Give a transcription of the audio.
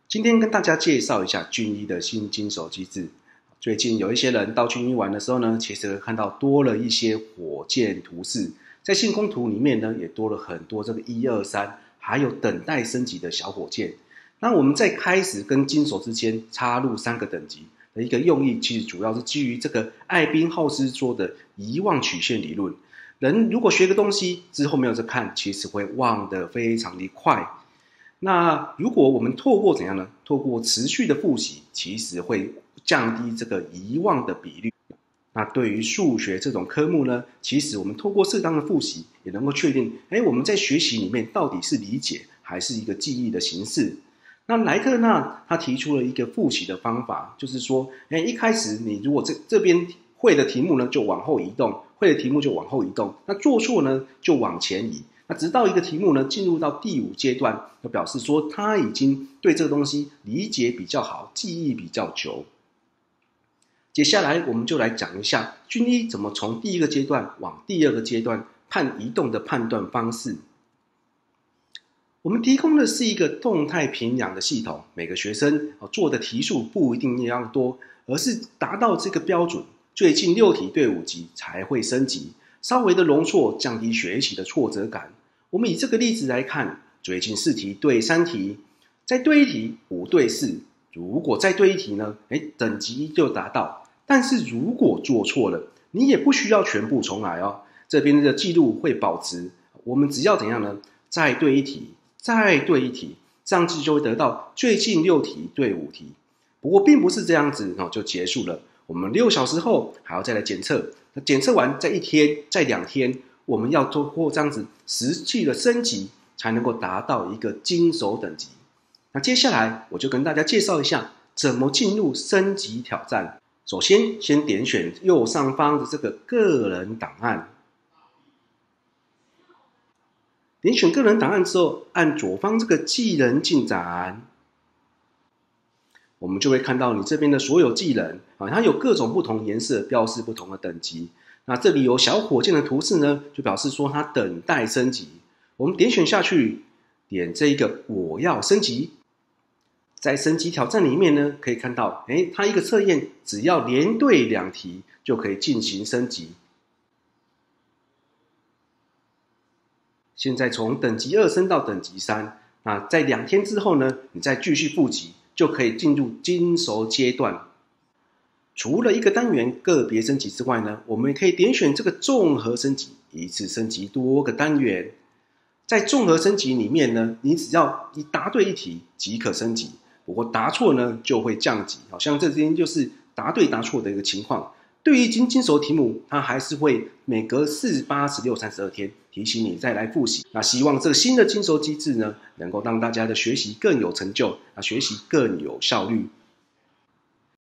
今天跟大家介绍一下军医的新金手机制。最近有一些人到军医玩的时候呢，其实会看到多了一些火箭图示，在星空图里面呢，也多了很多这个1、2、3，还有等待升级的小火箭。那我们在开始跟金手之间插入3个等级的一个用意，其实主要是基于这个艾宾浩斯说的遗忘曲线理论。人如果学个东西之后没有再看，其实会忘得非常的快。那如果我们透过怎样呢？透过持续的复习，其实会降低这个遗忘的比率。那对于数学这种科目呢，其实我们透过适当的复习，也能够确定，我们在学习里面到底是理解还是一个记忆的形式。那莱特纳他提出了一个复习的方法，就是说，一开始你如果这边会的题目呢，就往后移动，会的题目就往后移动，那做错呢就往前移。那直到一个题目呢进入到第5阶段，就表示说他已经对这个东西理解比较好，记忆比较久。接下来我们就来讲一下军医怎么从第1个阶段往第2个阶段移动的判断方式。我们提供的是一个动态评量的系统，每个学生做的题数不一定一样多，而是达到这个标准，最近6题对5级才会升级，稍微的容错，降低学习的挫折感。我们以这个例子来看，最近4题对3题，再对1题5对4，如果再对1题呢，等级就达到。但是如果做错了，你也不需要全部重来哦，这边的记录会保持。我们只要怎样呢？再对1题，再对1题，这样子就会得到最近6题对5题。不过并不是这样子就结束了，我们6小时后还要再来检测，检测完在1天，在2天，我们要通过这样子实际的升级，才能够达到一个金手等级。那接下来我就跟大家介绍一下怎么进入升级挑战。首先，先点选右上方的这个个人档案，点选个人档案之后，按左方这个技能进展，我们就会看到你这边的所有技能它有各种不同颜色标示不同的等级。那这里有小火箭的图示呢，就表示说它等待升级。我们点选下去，点这个我要升级。在升级挑战里面呢，可以看到它一个测验只要连对2题就可以进行升级。现在从等级2升到等级3，那在2天之后呢，你再继续复习，就可以进入金手阶段。除了一个单元个别升级之外呢，我们也可以点选这个综合升级，一次升级多个单元。在综合升级里面呢，你只要答对1题即可升级，不过答错呢就会降级。好像这边就是答对答错的一个情况。对于金手题目，它还是会每隔4、8、16、32天提醒你再来复习。那希望这个新的金手机制呢，能够让大家的学习更有成就，学习更有效率。